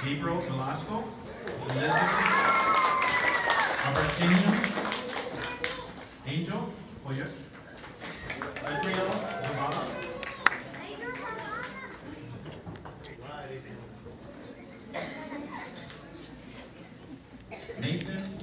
Gabriel Velasco, Elizabeth Abarcinio, Angel Hoyer, Adriel Zavala, Nathan